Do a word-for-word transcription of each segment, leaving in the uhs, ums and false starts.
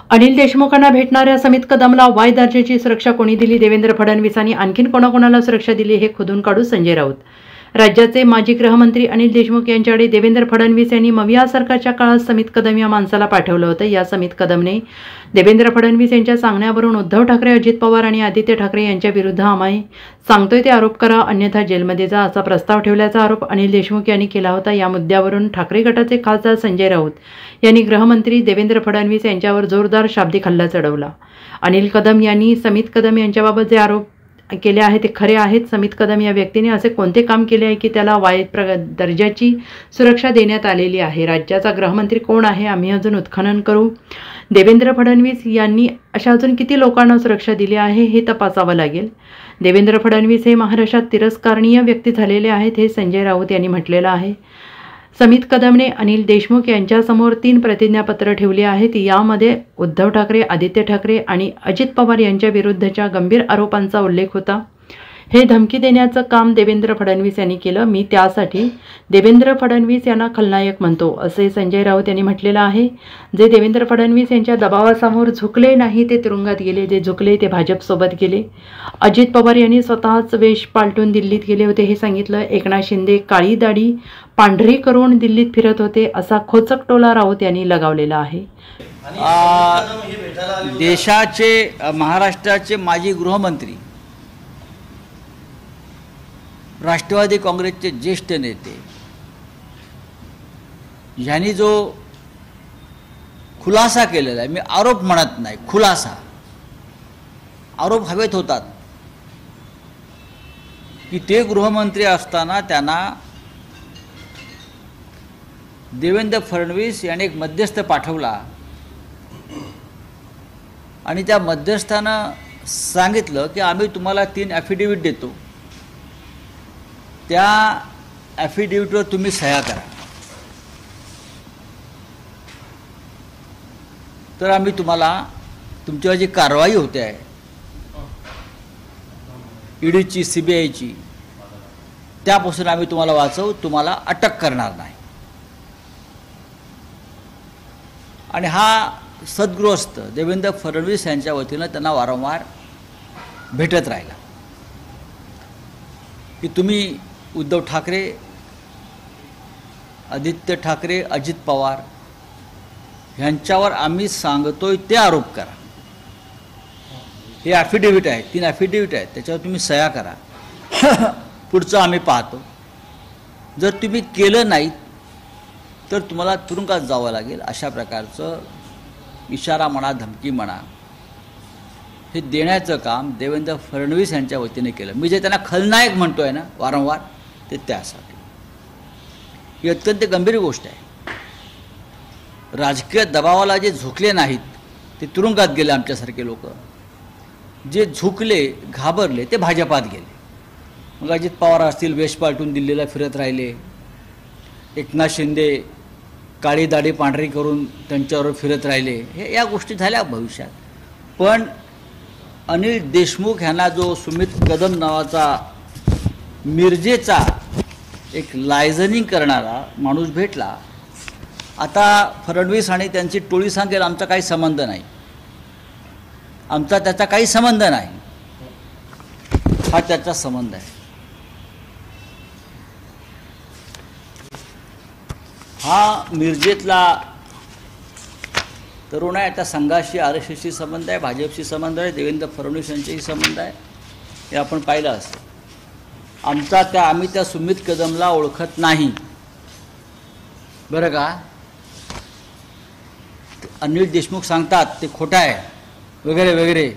अनिल देशमुखांना भेटणाऱ्या समित कदमला Y दर्जाची सुरक्षा कोणी दिली? देवेंद्र फडणवीसांनी आणखीन कोणाकोणाला सुरक्षा दिली हे खोदून काढू संजय राऊत। राज्याचे माजी गृहमंत्री अनिल देशमुख यांच्याकडे देवेंद्र फडणवीस यांनी मविया सरकारच्या काळात समित कदम या माणसाला पाठवलं होतं। या समित कदमने देवेंद्र फडणवीस यांच्या सांगण्यावरून उद्धव ठाकरे, अजित पवार आणि आदित्य ठाकरे यांच्या विरुद्ध आम्ही सांगतोय ते आरोप करा, अन्यथा जेलमध्ये जा असा प्रस्ताव ठेवल्याचा आरोप अनिल देशमुख यांनी केला होता। या मुद्द्यावरून ठाकरे गटाचे खासदार संजय राऊत यांनी गृहमंत्री देवेंद्र फडणवीस यांच्यावर जोरदार शाब्दिक हल्ला चढवला। अनिल कदम यांनी समित कदम यांच्याबाबत जे आरोप केले आहे ते खरे आहेत। समित कदम या व्यक्तीने असे कोणते काम केले आहे की त्याला वाय दर्जाची सुरक्षा देण्यात आलेली आहे? राज्याचा गृहमंत्री कोण आहे? आम्ही अजून उत्खनन करू। देवेंद्र फडणवीस यांनी अशा अजून किती लोकांना सुरक्षा दिली आहे हे तपासावं लागेल। देवेंद्र फडणवीस हे महाराष्ट्रात तिरस्करणीय व्यक्ती झालेले आहेत हे संजय राऊत यांनी म्हटलेलं आहे। समित कदमने अनिल देशमुख यांच्यासमोर तीन प्रतिज्ञापत्र ठेवली आहेत। यामध्ये उद्धव ठाकरे, आदित्य ठाकरे आणि अजित पवार यांच्या विरुद्धच्या गंभीर आरोपांचा उल्लेख होता। हे धमकी देण्याचं काम देवेंद्र फडणवीस यांनी केलं। मी त्यासाठी देवेंद्र फडणवीस यांना खलनायक म्हणतो असे संजय राऊत यांनी म्हटलेलं आहे। जे देवेंद्र फडणवीस यांच्या दबावासमोर झुकले नाही ते तुरुंगात गेले, जे झुकले ते भाजपसोबत गेले। अजित पवार यांनी स्वतःच वेश पालटून दिल्लीत गेले होते हे सांगितलं। एकनाथ शिंदे काळी दाढी पांढरी करून दिल्लीत फिरत होते असा खोचक टोला राऊत यांनी लगावलेला आहे। देशाचे महाराष्ट्राचे माजी गृहमंत्री, राष्ट्रवादी काँग्रेसचे ज्येष्ठ नेते यांनी जो खुलासा केलेला आहे, मी आरोप म्हणत नाही, खुलासा, आरोप हवेत होतात की ते गृहमंत्री असताना त्यांना देवेंद्र फडणवीस यांनी एक मध्यस्थ पाठवला आणि त्या मध्यस्थानं सांगितलं की आम्ही तुम्हाला तीन ॲफिडेविट देतो, त्या ॲफिडेविटवर तुम्ही सह्या करा, तर आम्ही तुम्हाला तुमच्यावर जी कारवाई होते आहे ईडीची, सी बी आयची, त्यापासून आम्ही तुम्हाला वाचवू, तुम्हाला अटक करणार नाही। आणि हा सद्गृहस्थ देवेंद्र फडणवीस यांच्या वतीनं त्यांना वारंवार भेटत राहिला की तुम्ही उद्धव ठाकरे, आदित्य ठाकरे, अजित पवार यांच्यावर आम्ही सांगतोय ते आरोप करा। हे ॲफिडेविट आहे, तीन ॲफिडेविट आहेत, त्याच्यावर तुम्ही सह्या करा, पुढचं आम्ही पाहतो। जर तुम्ही केलं नाही तर तुम्हाला तुरुंगात जावं लागेल, अशा प्रकारचं इशारा म्हणा, धमकी म्हणा, हे देण्याचं काम देवेंद्र फडणवीस यांच्या वतीने केलं। मी जे त्यांना खलनायक म्हणतो आहे ना वारंवार, ते त्यासाठी ही अत्यंत गंभीर गोष्ट आहे। राजकीय दबावाला जे झुकले नाहीत ते तुरुंगात गेले, आमच्यासारखे लोक जे झुकले, घाबरले ते भाजपात गेले। मग अजित पवार असतील वेश पालटून दिल्लीला फिरत राहिले, एकनाथ शिंदे काळी दाढी पांढरी करून त्यांच्यावर फिरत राहिले, हे या गोष्टी झाल्या भविष्यात। पण अनिल देशमुख यांना जो सुमित कदम नावाचा मिरजेचा एक लायझनिंग करणारा माणूस भेटला, आता फडणवीस आणि त्यांची टोळी सांगेल आमचा काही संबंध नाही, आमचा त्याचा काही संबंध नाही, हा त्याचा संबंध आहे। हा मिरजेतला तरुण आहे, त्या संघाशी, आर एस एसशी संबंध आहे, भाजपशी संबंध आहे, देवेंद्र फडणवीस यांच्याशी संबंध आहे, हे आपण पाहिलं असतं। आमचा त्या आम्ही त्या सुमित कदमला ओळखत नाही बरं का। अनिल देशमुख सांगतात ते खोटं आहे वगैरे वगैरे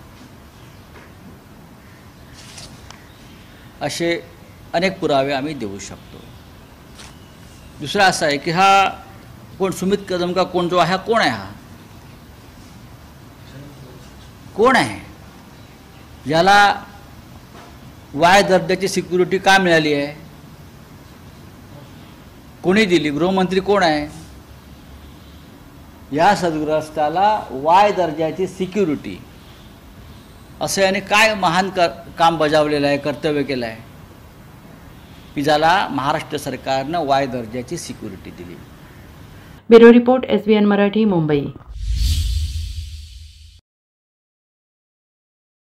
असे अनेक पुरावे आम्ही देऊ शकतो। दुसरा असा आहे की हा कोण सुमित कदम का कोण जो आहे, कोण आहे हा, कोण आहे, याला वाय दर्जाची सिक्युरिटी का मिळाली आहे, कोणी दिली, गृहमंत्री कोण आहे? या सद्गृहस्थाला वाय दर्जाची सिक्युरिटी असे याने काय महान कर काम बजावलेलं आहे, कर्तव्य केलं आहे की ज्याला महाराष्ट्र सरकारनं वाय दर्जाची सिक्युरिटी दिली। Bureau report, S B N Marathi, Mumbai.